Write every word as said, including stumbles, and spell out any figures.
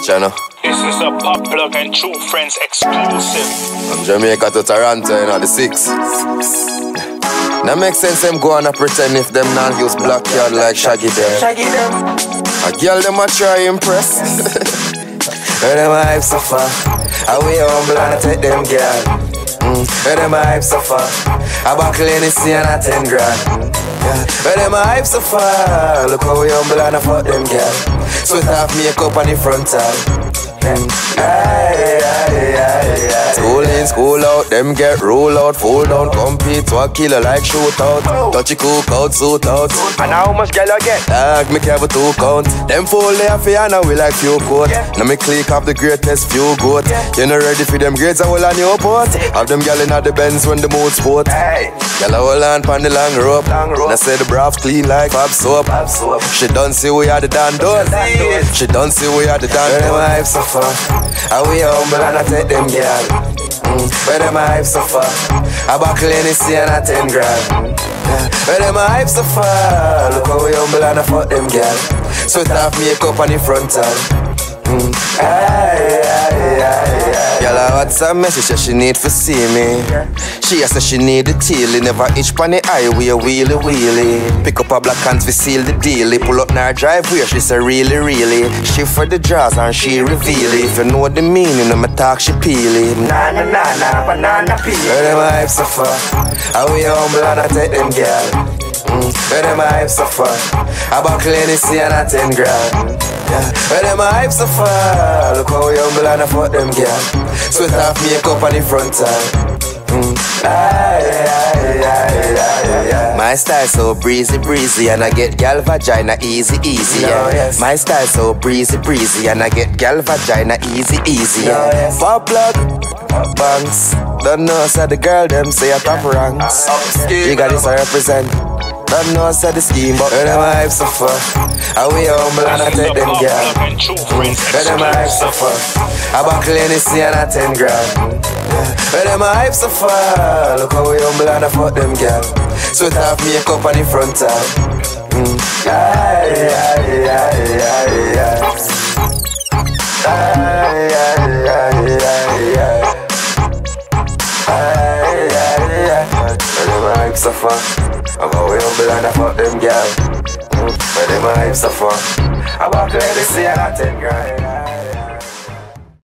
watch, you know. This is a Pop Plug and True Friends exclusive. From Jamaica to Toronto, you know, the six. That makes sense them go on and pretend if them not use black yard like Shaggy them. Shaggy them. A girl them a try impress. Where them hype so far, I we humble and I take them girl. Mm. Where them hype so far, I buckle in the sea and I ten grand. Yeah. Where them hype so far, look how we humble and I fuck them girl. Sweat off makeup on the front side. Mm. Aye, aye, aye, aye. School in, school out, them get roll out, fall down, compete to a killer like shootout. Touchy cook out, suit out. And how much girl I get? Like me carry two count. Them fall there for you, now we like few coat. Now me click up the greatest few goat. You not ready for them grades, I will on your port. Have them gal in at the Benz when the mood sport. Gal I hold on pan the long rope. I say the brav clean like Fab soap. She don't see we are the dan done. She don't see we are the dan done. Where them hype so far, and we humble and I take them gal. Mm. Where them hype so far, I buckle in the sea and I ten grand. Yeah. Where them hype so far, look how we humble and I fuck them gal. Sweat off makeup on the front side. Mm. Aye, aye, aye, aye. Y'all a WhatsApp message that she need for see me. She a say she need the teal, never itch pon the highway, wheelie wheelie. Pick up a black hands, we seal the deal. Pull up now driveway, she say really really. She for the jaws and she reveal it. If you know the meaning of my talk, she peel it. Na na na na, banana peel. Where them hype so far, and we humble and I take them girl. Mm. Where them hype so far, I buckle in the sea and I ten grand. Yeah. Where them hype so far, look how we humble and I fuck them girl. Sweat off makeup on the front side. Mm. Aye, aye, aye, aye, aye. My style so breezy breezy and I get gal vagina easy easy. Yeah. No, yes. My style so breezy breezy and I get gal vagina easy easy. No, yes. Pop plug, pop banks. Don't know so the girl them say a top ranks. You got this I represent. Don't know so the scheme, but where them hype so far, and we humble and I take them girl. Where them hype so far, I buckle in the sea and I ten grand. Where them hype so far, look how we humble and I fuck them girl. Sweat off makeup on the front side. Mm. Aye, aye, aye, aye, aye. Aye, aye, aye, aye, aye. Aye, aye, aye. Where them hype so far, I'm going humble and I fuck them girl. Where them hype so far, I walk like the sea and I ten grand.